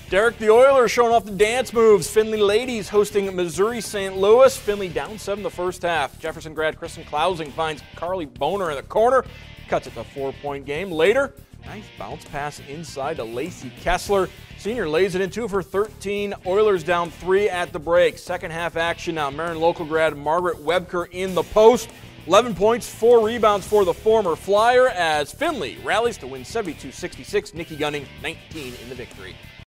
Derek, the Oilers showing off the dance moves. Findlay ladies hosting Missouri St. Louis. Findlay down 7 the first half. Jefferson grad Kristen Klausing finds Carly Boner in the corner. Cuts it to a 4-point game. Later, nice bounce pass inside to Lacey Kessler. Senior lays it in 2 for 13. Oilers down 3 at the break. Second half action now. Marin local grad Margaret Webker in the post. 11 points, 4 rebounds for the former Flyer as Findlay rallies to win 72-66. Nikki Gunning, 19 in the victory.